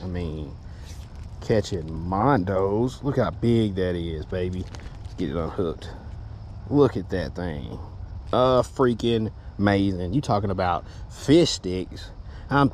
I mean, catching mondos. Look how big that is, baby. Let's get it unhooked. Look at that thing. Freaking amazing. You talking about fish sticks.